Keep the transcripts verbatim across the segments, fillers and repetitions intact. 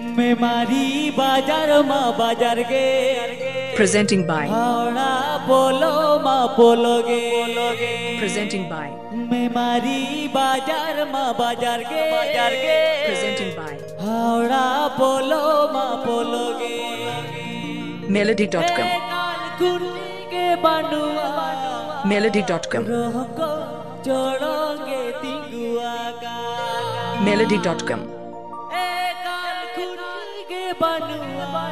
मेमारी बाजार माँ बाजार गे Presenting by हावड़ा बोलो माँ बोलोगे Presenting by मेमारी बाजार माँ बाजार गे बाजार गे Presenting by हावड़ा बोलो माँ बोलोगे Melody dot com के बनुआ Melody dot com रोको जोड़ोगे तिंगुआ का Melody dot com के बनुआ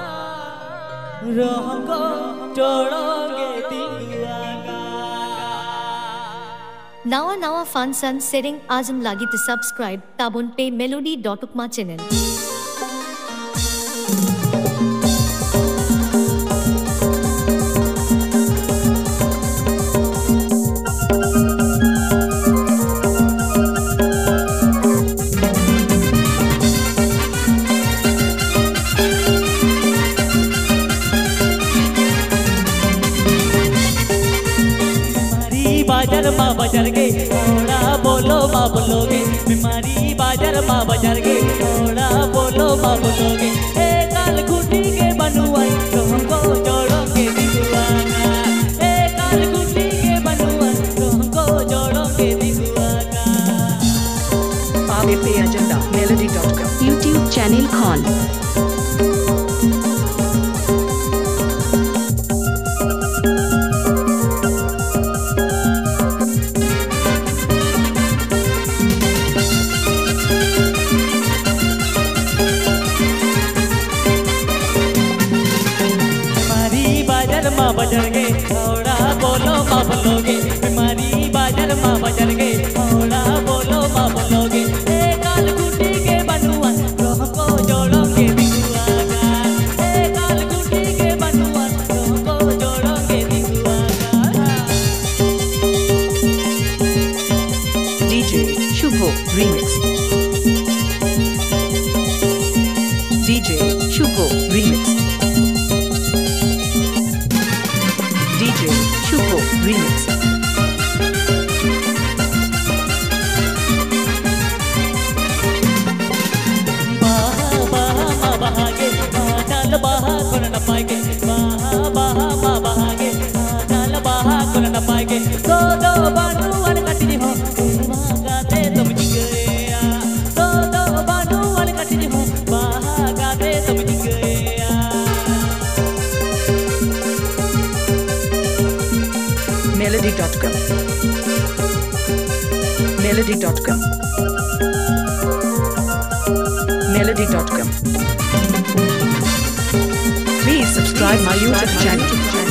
रोको जोड़ोगे तिंगुआ का Nawa Nawa Fun Sun Setting Azam Lagi to subscribe Tabun Pay Melody dot com channel. बाजार माँ बाजार गे थोड़ा बोलो माँ बोलोगे बीमारी बाजार माँ बाजार गे थोड़ा बोलो माँ बोलोगे ए काल गुटी के बनुआ तुमको जोड़ोगे दिगुआगा ए काल गुटी के बनुआ तुमको जोड़ोगे दिगुआगा Aave Pay Agenda Melody dot com YouTube channel Khan माँ बाजार गे थोड़ा बोलो माँ बोलोगे बीमारी बाजार माँ बाजार गे थोड़ा बोलो माँ बोलोगे ए काल गुटी के बनुआ तुमको जोड़ोगे दिगुआगा ए काल गुटी के बनुआ तुमको जोड़ोगे दिगुआगा D J Shubho Remix D J Shubho Remix D J Shubho Remix बाहा बाहा माँ बहागे डाल बाहा कोन न पाएगे बाहा बाहा माँ बहागे डाल बाहा कोन न पाएगे दो दो बानू वन कटनी हो माँ गाते तुम जिगया दो दो बानू वन कटनी हो बाहा गाते तुम जिगया Melody dot com Melody dot com Melody dot com Please subscribe my YouTube channel.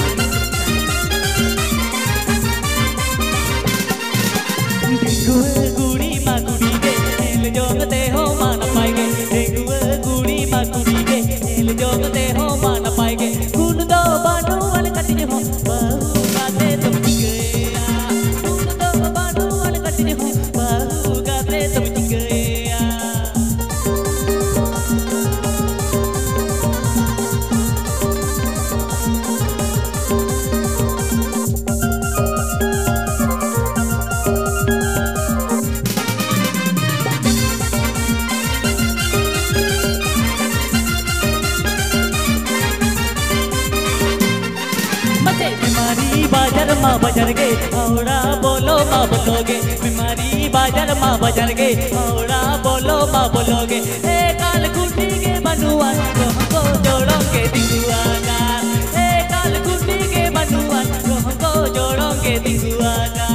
गुए Gudi माँ गुड़ी गे हेल जोगते हो मान पाएगे गुए गुड़ी माँ गुड़ी गे हेल जोगते हो मान पाएगे कुन दो बानू वाल कटने हो बहु गाते तुम गया कुन दो बानू वाल कटने हो बहु गाते तुम गया बीमारी बाजार माँ बाजार गे थोड़ा बोलो माँ बोलोगे बीमारी बाजार माँ बाजार गे थोड़ा बोलो माँ बोलोगे ए काल गुटी के बनुआ तुमको जोड़ोगे दिगुआगा ए काल गुटी के बनुआ तुमको जोड़ोगे दिगुआगा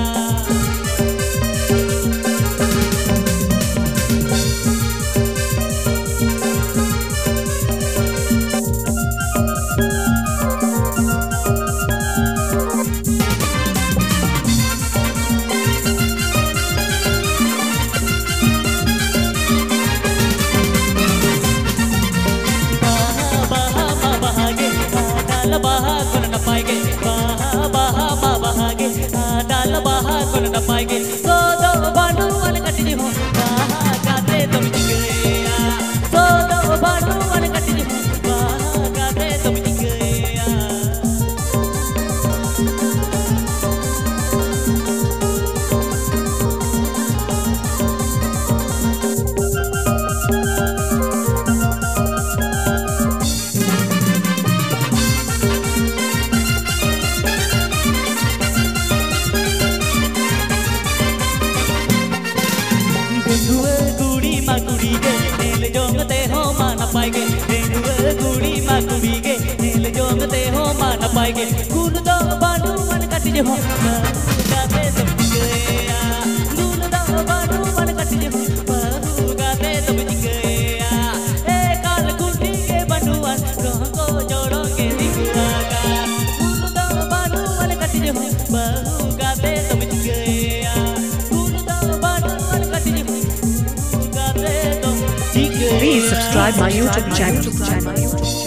रेंडुए गुड़ी मा गुड़ी के नील जोंगते हो मान पाएगे रेंडुए गुड़ी मा गुड़ी के नील जोंगते हो मान पाएगे गुन दो बाडू मन कट जो गाते तुम गया गुन दो बाडू मन कट जो बहु गाते तुम गया ए काल गुंडी के बंडुआन को जोड़ोगे दिखागा गुन दो बाडू मन कट जो बहु गाते तुम गया गुन दो बाडू मन कट जो गाते तुम Please subscribe my YouTube channel.